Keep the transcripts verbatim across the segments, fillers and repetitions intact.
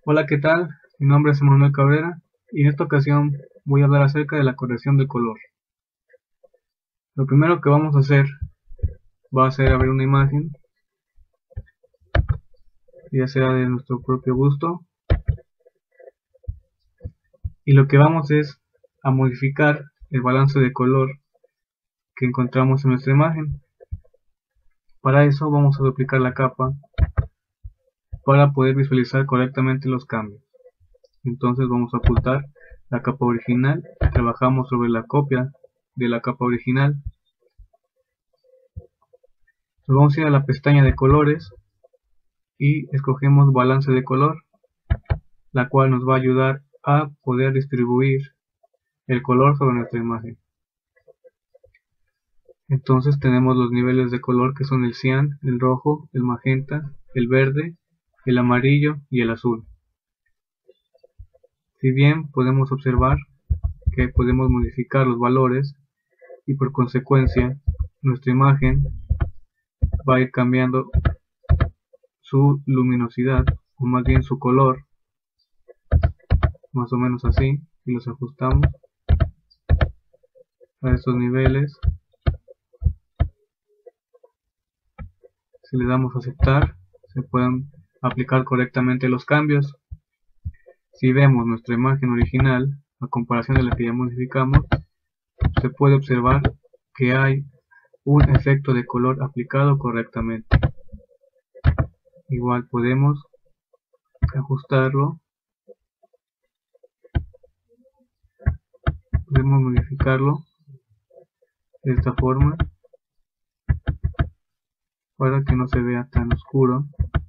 Hola, ¿qué tal? Mi nombre es Emanuel Cabrera y en esta ocasión voy a hablar acerca de la corrección de color. Lo primero que vamos a hacer va a ser abrir una imagen, ya sea de nuestro propio gusto, y lo que vamos es a modificar el balance de color que encontramos en nuestra imagen. Para eso vamos a duplicar la capa para poder visualizar correctamente los cambios. Entonces vamos a ocultar la capa original, trabajamos sobre la copia de la capa original. Nos vamos a ir a la pestaña de colores y escogemos balance de color, la cual nos va a ayudar a poder distribuir el color sobre nuestra imagen. Entonces tenemos los niveles de color que son el cian, el rojo, el magenta, el verde, el amarillo y el azul. Si bien podemos observar que podemos modificar los valores y por consecuencia nuestra imagen va a ir cambiando su luminosidad, o más bien su color, más o menos así, y los ajustamos a estos niveles. Si le damos a aceptar, se pueden aplicar correctamente los cambios. Si vemos nuestra imagen original a comparación de la que ya modificamos, se puede observar que hay un efecto de color aplicado correctamente. Igual podemos ajustarlo, podemos modificarlo de esta forma para que no se vea tan oscuro.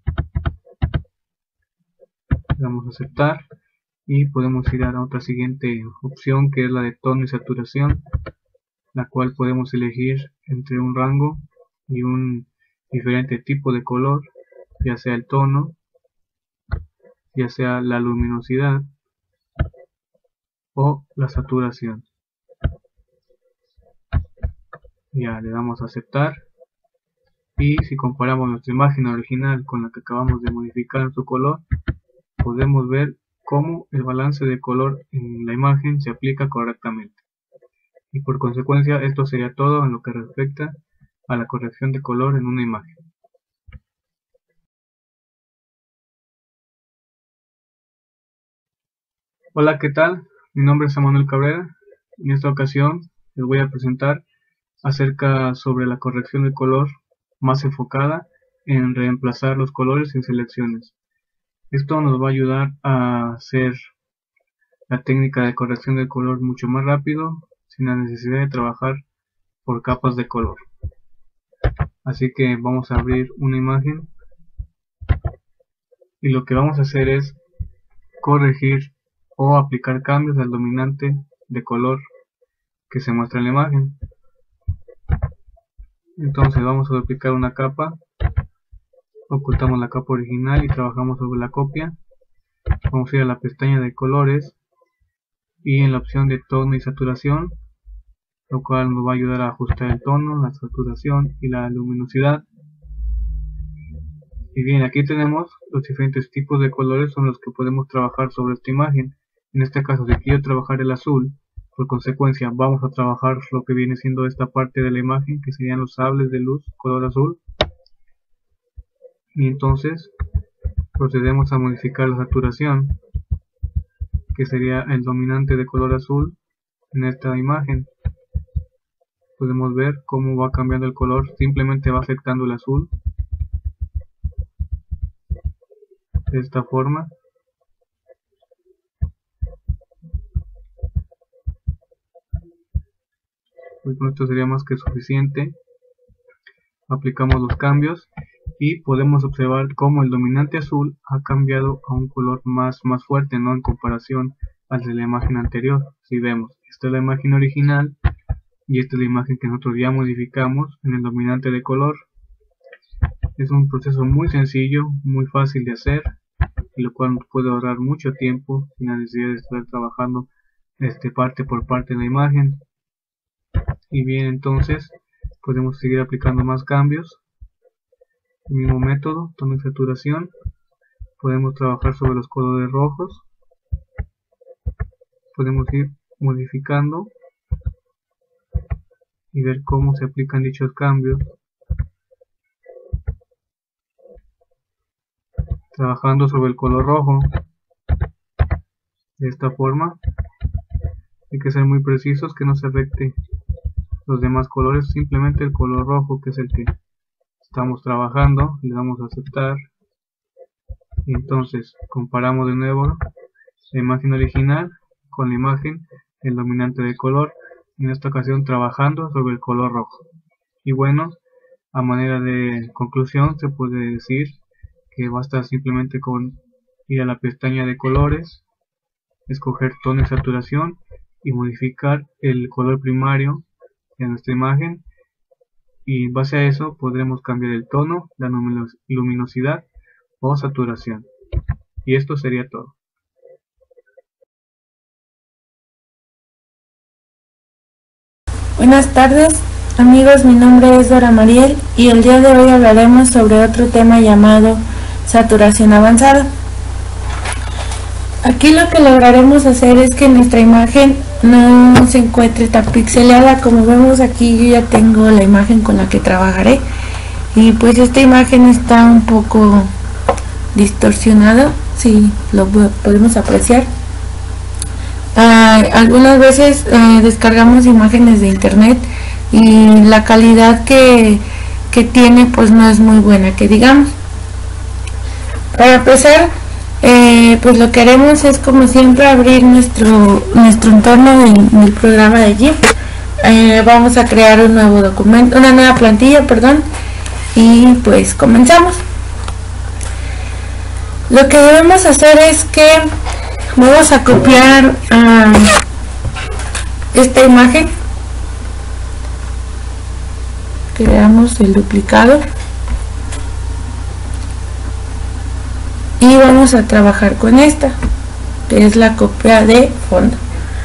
Le damos a aceptar y podemos ir a otra siguiente opción, que es la de tono y saturación, la cual podemos elegir entre un rango y un diferente tipo de color, ya sea el tono, ya sea la luminosidad o la saturación. Ya le damos a aceptar, y si comparamos nuestra imagen original con la que acabamos de modificar en su color, podemos ver cómo el balance de color en la imagen se aplica correctamente. Y por consecuencia esto sería todo en lo que respecta a la corrección de color en una imagen. Hola, ¿qué tal? Mi nombre es Emanuel Cabrera. En esta ocasión les voy a presentar acerca sobre la corrección de color más enfocada en reemplazar los colores en selecciones. Esto nos va a ayudar a hacer la técnica de corrección de color mucho más rápido, sin la necesidad de trabajar por capas de color. Así que vamos a abrir una imagen y lo que vamos a hacer es corregir o aplicar cambios al dominante de color que se muestra en la imagen. Entonces vamos a duplicar una capa, ocultamos la capa original y trabajamos sobre la copia. Vamos a ir a la pestaña de colores y en la opción de tono y saturación, lo cual nos va a ayudar a ajustar el tono, la saturación y la luminosidad. Y bien, aquí tenemos los diferentes tipos de colores son los que podemos trabajar sobre esta imagen. En este caso, si quiero trabajar el azul, por consecuencia vamos a trabajar lo que viene siendo esta parte de la imagen, que serían los sables de luz color azul. Y entonces procedemos a modificar la saturación, que sería el dominante de color azul en esta imagen. Podemos ver cómo va cambiando el color, simplemente va afectando el azul de esta forma. Pues con esto sería más que suficiente. Aplicamos los cambios y podemos observar cómo el dominante azul ha cambiado a un color más, más fuerte, ¿no?, en comparación al de la imagen anterior. Si vemos, esta es la imagen original y esta es la imagen que nosotros ya modificamos en el dominante de color. Es un proceso muy sencillo, muy fácil de hacer, y lo cual nos puede ahorrar mucho tiempo sin la necesidad de estar trabajando este parte por parte de la imagen. Y bien, entonces podemos seguir aplicando más cambios. El mismo método, tono y saturación. podemos trabajar sobre los colores rojos, podemos ir modificando y ver cómo se aplican dichos cambios, trabajando sobre el color rojo de esta forma. Hay que ser muy precisos, que no se afecte los demás colores, simplemente el color rojo, que es el que estamos trabajando. Le damos a aceptar y entonces comparamos de nuevo la imagen original con la imagen del dominante de color, en esta ocasión trabajando sobre el color rojo. Y bueno, a manera de conclusión se puede decir que basta simplemente con ir a la pestaña de colores, escoger tono y saturación y modificar el color primario de nuestra imagen, y en base a eso podremos cambiar el tono, la luminosidad o saturación. Y esto sería todo. Buenas tardes amigos, mi nombre es Dora Mariel y el día de hoy hablaremos sobre otro tema llamado saturación avanzada. Aquí lo que lograremos hacer es que nuestra imagen no se encuentre tan pixeleada. Como vemos aquí, yo ya tengo la imagen con la que trabajaré y pues esta imagen está un poco distorsionada, si lo podemos apreciar. Uh, algunas veces uh, descargamos imágenes de internet y la calidad que, que tiene pues no es muy buena, que digamos. Para empezar, eh, pues lo que haremos es, como siempre, abrir nuestro nuestro entorno del, del programa de GIMP. Eh, vamos a crear un nuevo documento, una nueva plantilla, perdón, y pues comenzamos. Lo que debemos hacer es que vamos a copiar uh, esta imagen, creamos el duplicado y vamos a trabajar con esta, que es la copia de fondo.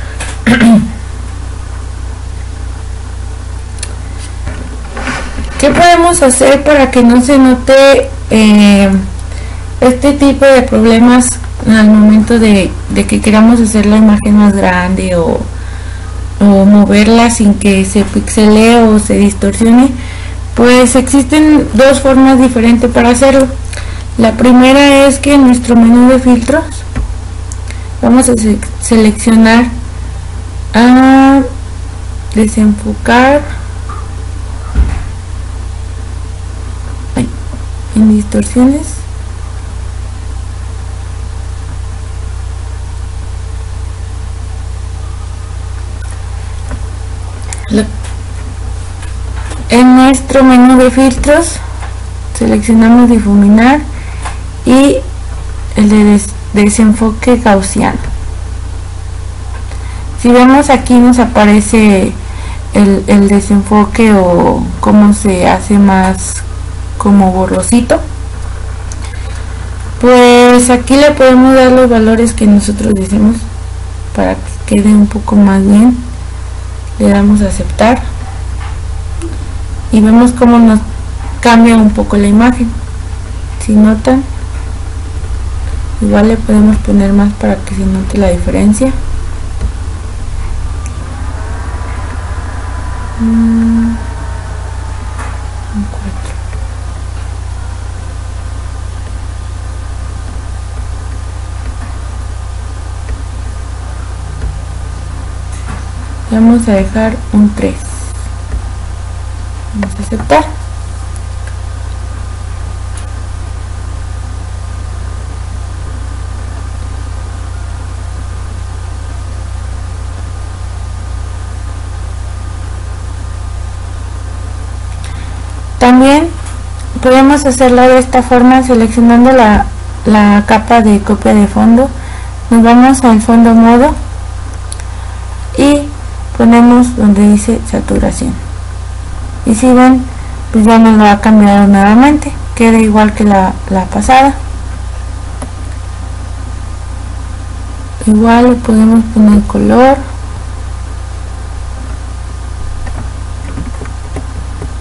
¿Qué podemos hacer para que no se note eh, este tipo de problemas al momento de, de que queramos hacer la imagen más grande o, o moverla sin que se pixelee o se distorsione? Pues existen dos formas diferentes para hacerlo. La primera es que en nuestro menú de filtros vamos a se seleccionar a desenfocar ay, en distorsiones, en nuestro menú de filtros seleccionamos difuminar y el de des desenfoque gaussiano. Si vemos aquí nos aparece el, el desenfoque o cómo se hace más como borrosito. Pues aquí le podemos dar los valores que nosotros deseemos para que quede un poco más bien. Le damos a aceptar y vemos cómo nos cambia un poco la imagen. Si notan, igual le podemos poner más para que se note la diferencia. Mm, cuatro. Vamos a dejar un tres. Vamos a aceptar. También podemos hacerlo de esta forma, seleccionando la, la capa de copia de fondo. Nos vamos al fondo modo y ponemos donde dice saturación. Y si ven, pues ya nos lo ha cambiado nuevamente, queda igual que la, la pasada. Igual le podemos poner color.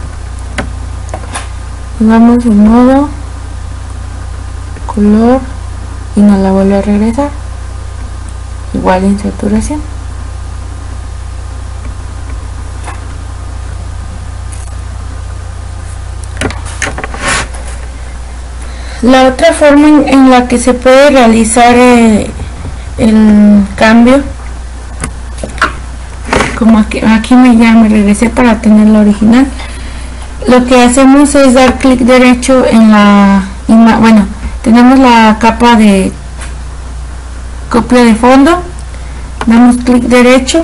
Vamos en modo color y nos la vuelve a regresar, igual en saturación. La otra forma en, en la que se puede realizar eh, el cambio, como aquí, aquí me, ya me regresé para tener la original, lo que hacemos es dar clic derecho en la, bueno, tenemos la capa de copia de fondo, damos clic derecho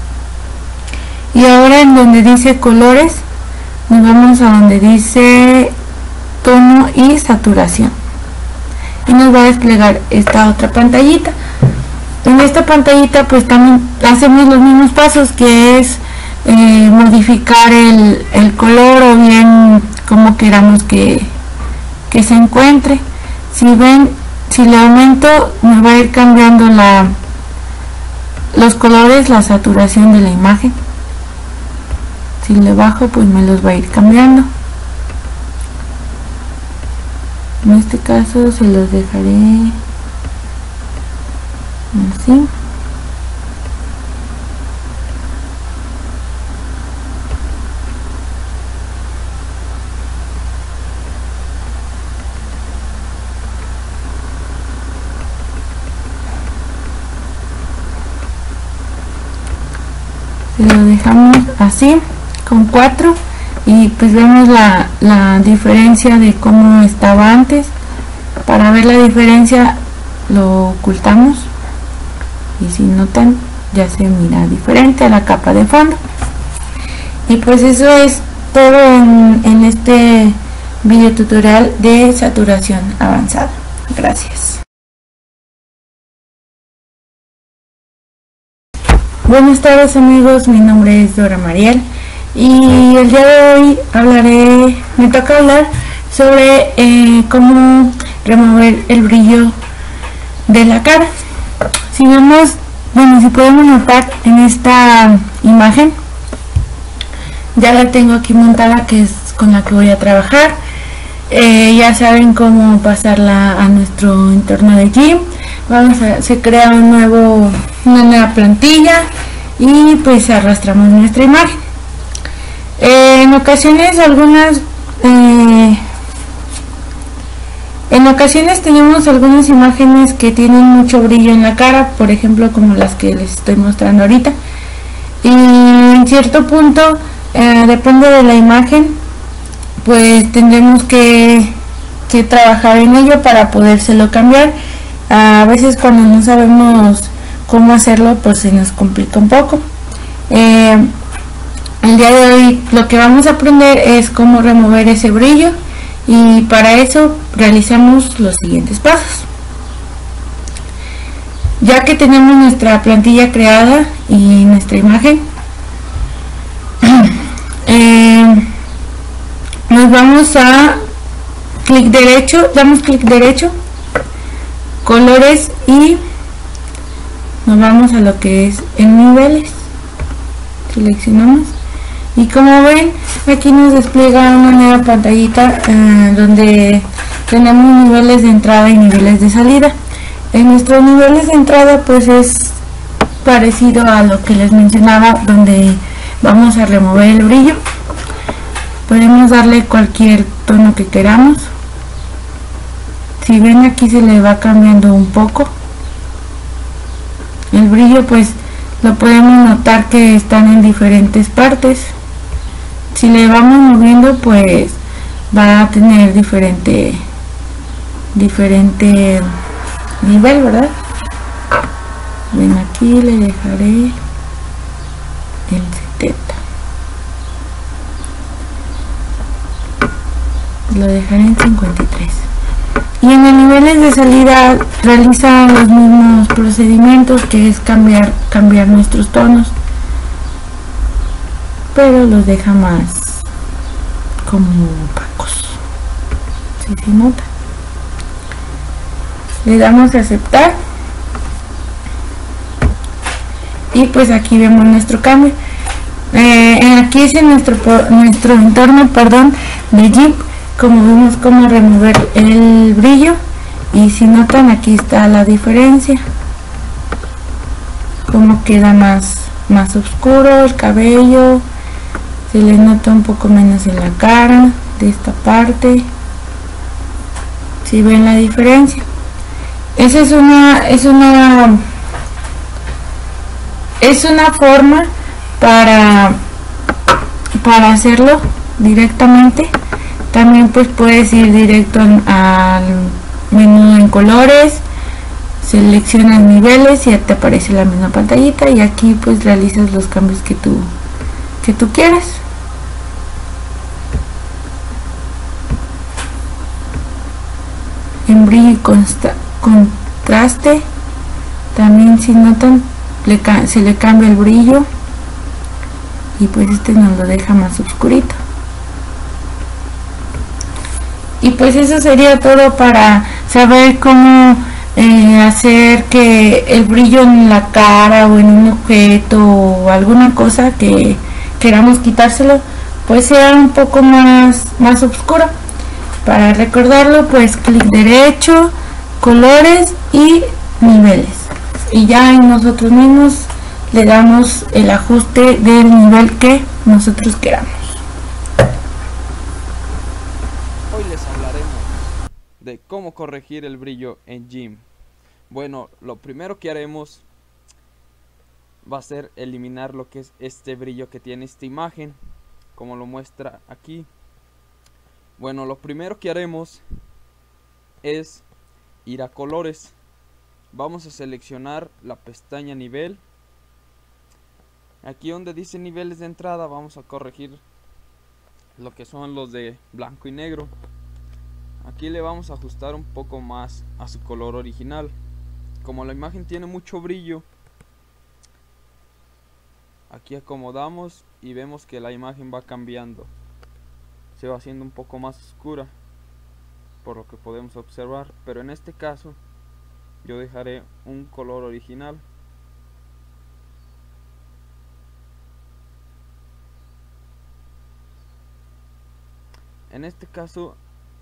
y ahora en donde dice colores nos vamos a donde dice tono y saturación y nos va a desplegar esta otra pantallita. En esta pantallita pues también hacemos los mismos pasos, que es eh, modificar el, el color o bien como queramos que, que se encuentre. Si ven, si le aumento me va a ir cambiando la, los colores, la saturación de la imagen. Si le bajo pues me los va a ir cambiando. En este caso se los dejaré así. Se lo dejamos así con cuatro y pues vemos la, la diferencia de cómo estaba antes. Para ver la diferencia lo ocultamos y si notan ya se mira diferente a la capa de fondo. Y pues eso es todo en, en este video tutorial de saturación avanzada. Gracias. Buenas tardes amigos, mi nombre es Dora Mariel y el día de hoy hablaré, me toca hablar sobre eh, cómo remover el brillo de la cara. Si vemos, bueno, si podemos notar en esta imagen, ya la tengo aquí montada, que es con la que voy a trabajar. Eh, ya saben cómo pasarla a nuestro entorno de Gimp. Vamos a, se crea un nuevo, una nueva plantilla y pues arrastramos nuestra imagen. Eh, en ocasiones algunas eh, en ocasiones tenemos algunas imágenes que tienen mucho brillo en la cara, por ejemplo como las que les estoy mostrando ahorita, y en cierto punto eh, depende de la imagen, pues tendremos que, que trabajar en ello para podérselo cambiar. A veces cuando no sabemos cómo hacerlo pues se nos complica un poco. Eh, el día de hoy lo que vamos a aprender es cómo remover ese brillo y para eso realizamos los siguientes pasos. Ya que tenemos nuestra plantilla creada y nuestra imagen, eh, nos vamos a clic derecho, damos clic derecho, colores y nos vamos a lo que es en niveles, seleccionamos y como ven aquí nos despliega una nueva pantallita eh, donde tenemos niveles de entrada y niveles de salida. En nuestros niveles de entrada pues es parecido a lo que les mencionaba, donde vamos a remover el brillo. Podemos darle cualquier tono que queramos. Si ven aquí se le va cambiando un poco el brillo, pues lo podemos notar que están en diferentes partes. Si le vamos moviendo pues va a tener diferente diferente nivel, ¿verdad? Ven, aquí le dejaré el setenta, lo dejaré en cincuenta y tres. Y en los niveles de salida realizan los mismos procedimientos, que es cambiar cambiar nuestros tonos, pero los deja más como opacos, si se nota. Le damos a aceptar y pues aquí vemos nuestro cambio. Eh, aquí es en nuestro nuestro entorno, perdón, de Gimp. Como vemos cómo remover el brillo Y si notan, aquí está la diferencia, como queda más más oscuro el cabello, se le nota un poco menos en la cara de esta parte. Si ven la diferencia, esa es una es una es una forma para para hacerlo directamente. También pues puedes ir directo al menú en colores, seleccionas niveles y ya te aparece la misma pantallita, y aquí pues realizas los cambios que tú que tú quieras. En brillo y contraste también, si notan, le, se le cambia el brillo y pues este nos lo deja más oscurito. Y pues eso sería todo para saber cómo eh, hacer que el brillo en la cara o en un objeto o alguna cosa que queramos quitárselo pues sea un poco más, más oscuro. Para recordarlo, pues clic derecho, colores y niveles, y ya en nosotros mismos le damos el ajuste del nivel que nosotros queramos. Hoy les hablaremos de cómo corregir el brillo en GIMP. Bueno, lo primero que haremos va a ser eliminar lo que es este brillo que tiene esta imagen, como lo muestra aquí. Bueno, lo primero que haremos es ir a colores. Vamos a seleccionar la pestaña nivel. Aquí donde dice niveles de entrada vamos a corregir lo que son los de blanco y negro. Aquí le vamos a ajustar un poco más a su color original. Como la imagen tiene mucho brillo, aquí acomodamos y vemos que la imagen va cambiando, se va haciendo un poco más oscura, por lo que podemos observar, pero en este caso yo dejaré un color original. En este caso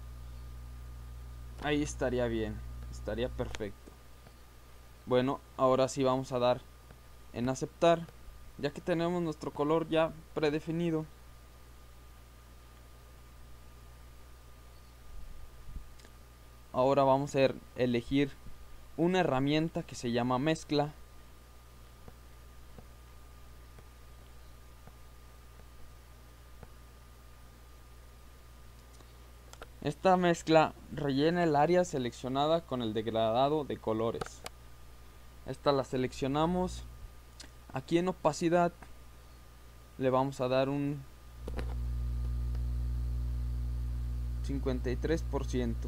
ahí estaría bien, estaría perfecto. Bueno, ahora sí vamos a dar en aceptar, ya que tenemos nuestro color ya predefinido. Ahora vamos a elegir una herramienta que se llama mezcla. Esta mezcla rellena el área seleccionada con el degradado de colores. Esta la seleccionamos. Aquí en opacidad le vamos a dar un cincuenta y tres por ciento.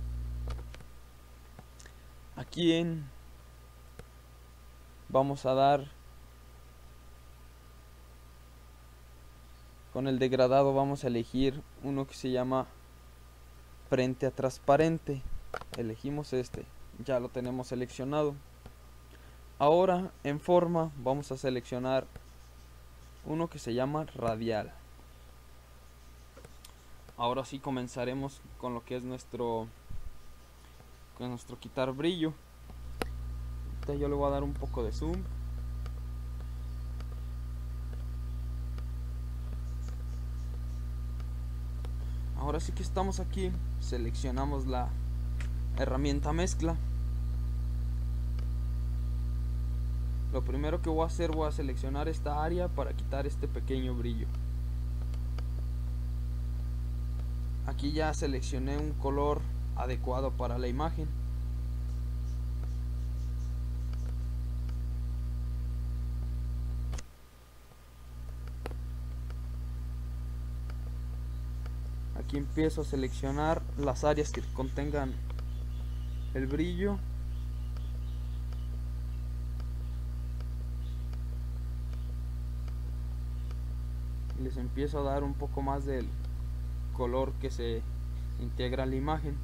Aquí en vamos a dar con el degradado, vamos a elegir uno que se llama frente a transparente. Elegimos este, ya lo tenemos seleccionado. Ahora en forma vamos a seleccionar uno que se llama radial. Ahora sí comenzaremos con lo que es nuestro con nuestro quitar brillo. Ahorita yo le voy a dar un poco de zoom. Ahora sí que estamos aquí, seleccionamos la herramienta mezcla. Lo primero que voy a hacer, voy a seleccionar esta área para quitar este pequeño brillo. Aquí ya seleccioné un color adecuado para la imagen. Aquí empiezo a seleccionar las áreas que contengan el brillo. Y les empiezo a dar un poco más del color que se integra a la imagen.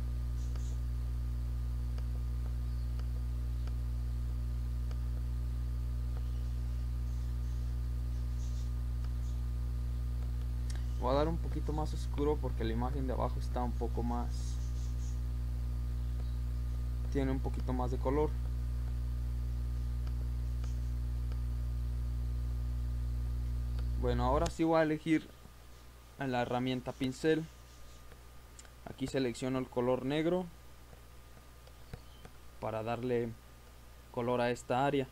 Voy a dar un poquito más oscuro porque la imagen de abajo está un poco más tiene un poquito más de color. Bueno, ahora sí voy a elegir a la herramienta pincel. Aquí selecciono el color negro para darle color a esta área.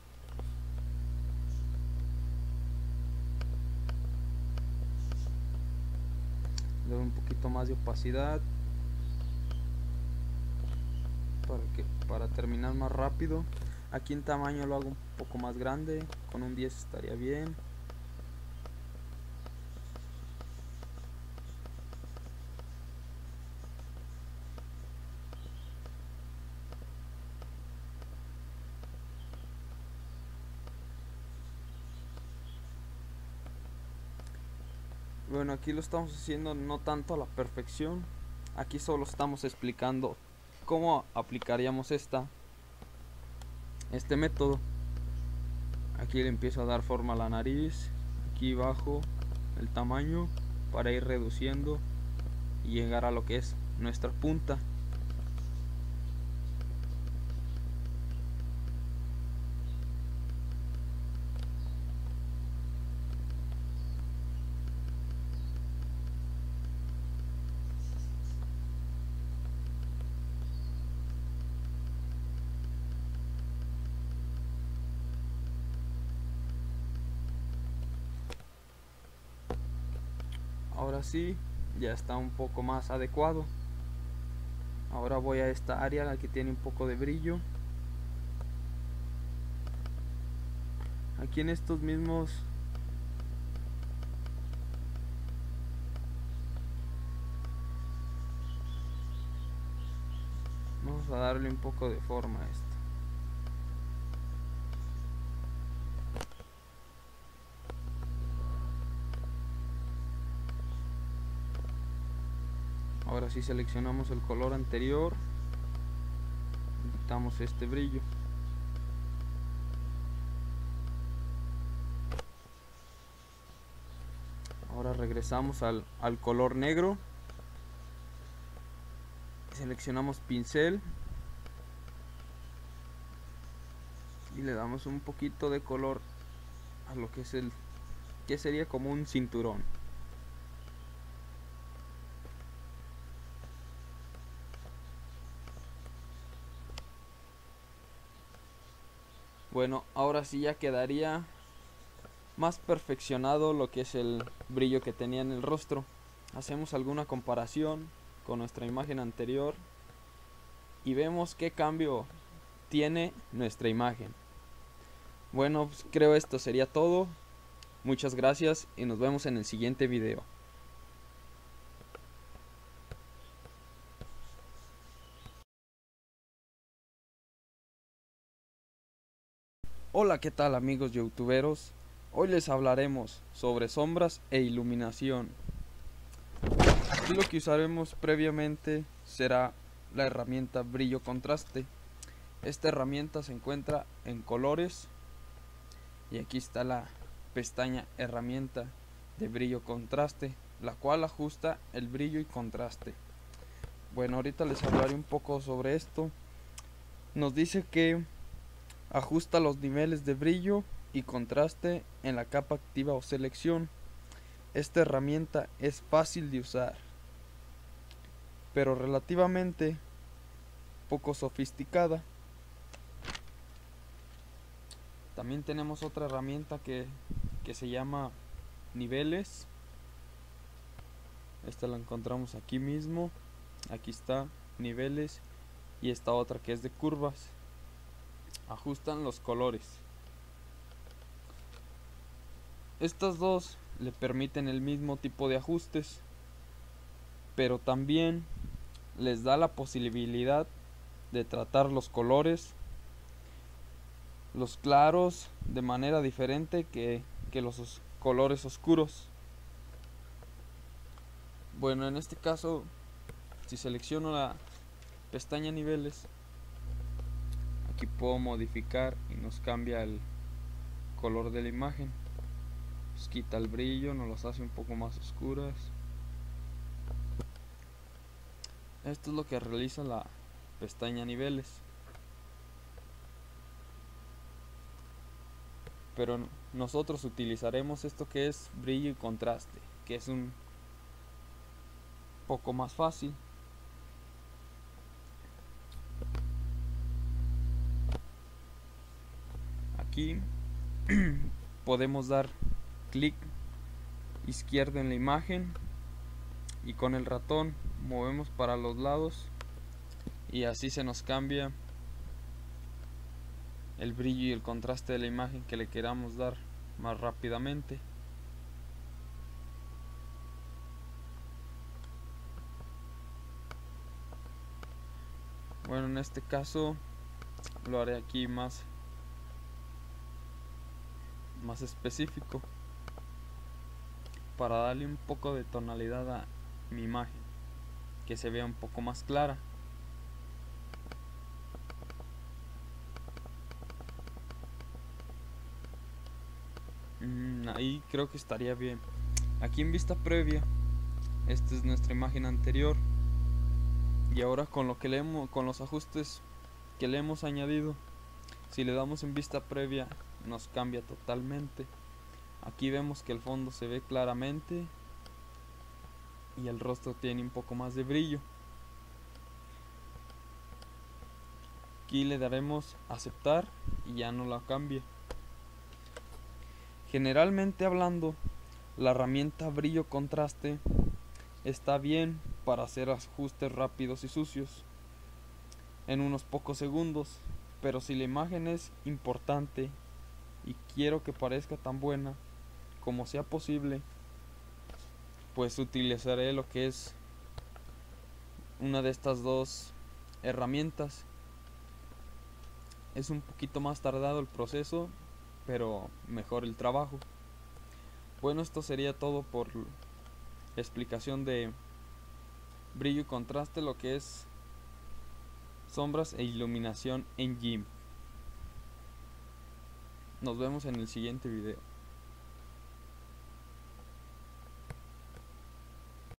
Le doy un poquito más de opacidad para que para terminar más rápido. Aquí en tamaño lo hago un poco más grande, con un diez estaría bien. Bueno, aquí lo estamos haciendo no tanto a la perfección. Aquí solo estamos explicando cómo aplicaríamos esta este método. Aquí le empiezo a dar forma a la nariz, aquí bajo el tamaño para ir reduciendo y llegar a lo que es nuestra punta. Ahora sí, ya está un poco más adecuado. Ahora voy a esta área, la que tiene un poco de brillo. Aquí en estos mismos vamos a darle un poco de forma a esto. Ahora sí seleccionamos el color anterior, quitamos este brillo. Ahora regresamos al, al color negro, seleccionamos pincel y le damos un poquito de color a lo que es el que sería como un cinturón. Bueno, ahora sí ya quedaría más perfeccionado lo que es el brillo que tenía en el rostro. Hacemos alguna comparación con nuestra imagen anterior y vemos qué cambio tiene nuestra imagen. Bueno, pues creo esto sería todo. Muchas gracias y nos vemos en el siguiente video. Hola, ¿qué tal amigos youtuberos? Hoy les hablaremos sobre sombras e iluminación. Aquí lo que usaremos previamente será la herramienta brillo contraste. Esta herramienta se encuentra en colores y aquí está la pestaña herramienta de brillo contraste, la cual ajusta el brillo y contraste. Bueno, ahorita les hablaré un poco sobre esto. Nos dice que ajusta los niveles de brillo y contraste en la capa activa o selección. Esta herramienta es fácil de usar, pero relativamente poco sofisticada. También tenemos otra herramienta que, que se llama niveles. Esta la encontramos aquí mismo. Aquí está niveles y esta otra que es de curvas. Ajustan los colores. Estas dos le permiten el mismo tipo de ajustes, pero también les da la posibilidad de tratar los colores, los claros, de manera diferente que, que los os colores oscuros. Bueno, en este caso, si selecciono la pestaña niveles, aquí puedo modificar y nos cambia el color de la imagen. Pues quita el brillo, nos las hace un poco más oscuras. Esto es lo que realiza la, pestaña niveles. Pero nosotros utilizaremos esto que es brillo y contraste, que es un poco más fácil. Aquí podemos dar clic izquierdo en la imagen y con el ratón movemos para los lados y así se nos cambia el brillo y el contraste de la imagen que le queramos dar más rápidamente. Bueno, en este caso lo haré aquí más más específico para darle un poco de tonalidad a mi imagen, que se vea un poco más clara. Mm, ahí creo que estaría bien. Aquí en vista previa, esta es nuestra imagen anterior y ahora con lo que le hemos, con los ajustes que le hemos añadido, si le damos en vista previa nos cambia totalmente. Aquí vemos que el fondo se ve claramente y el rostro tiene un poco más de brillo. Aquí le daremos aceptar y ya no la cambia. Generalmente hablando, la herramienta brillo contraste está bien para hacer ajustes rápidos y sucios en unos pocos segundos, pero si la imagen es importante y quiero que parezca tan buena como sea posible, pues utilizaré lo que es una de estas dos herramientas. Es un poquito más tardado el proceso, pero mejor el trabajo. Bueno, esto sería todo por explicación de brillo y contraste, lo que es sombras e iluminación en GIMP. Nos vemos en el siguiente video.